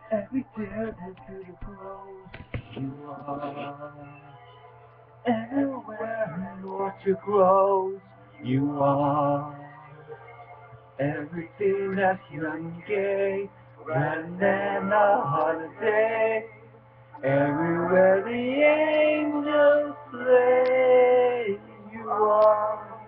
Every tear that beautiful you are. Everywhere in orchard grows, you are. Everything that's young and gay, rather than a holiday. Everywhere the angels play, you are.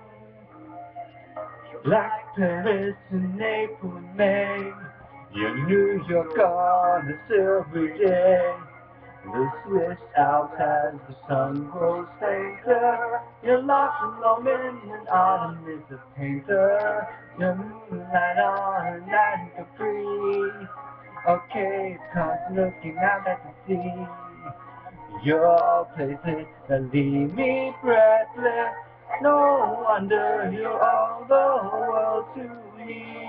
Like Paris in April and May, you New York on a silvery day. The Swiss Alps as the sun grows fainter. You're lost in moment when autumn is a painter. Your moonlight on a night in Capri. Okay, it's cause looking out at the sea. Your places that leave me breathless. No wonder you're all the world to me.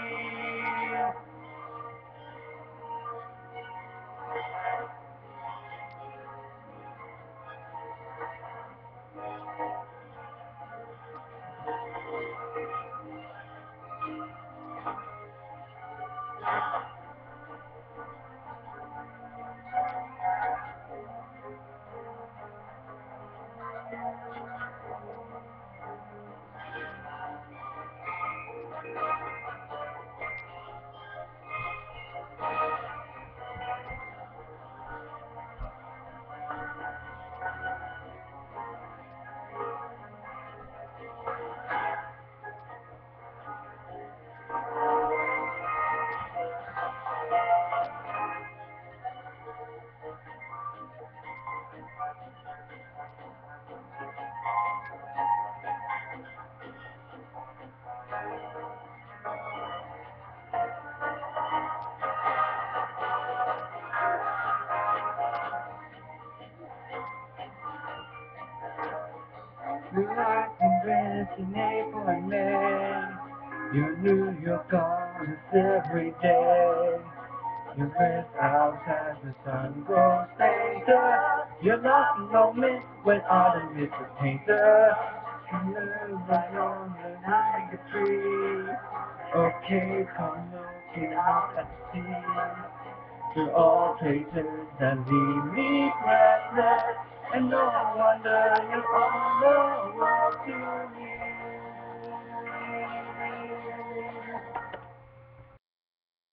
You like in Venice in April and May. You New York on every day. You rest outside the sun grows fainter. You're lost in moment when autumn is a painter. You live right on the night of tree. Okay, come looking out at the sea. To all places that leave me breathless. And no wonder you're on the world to me.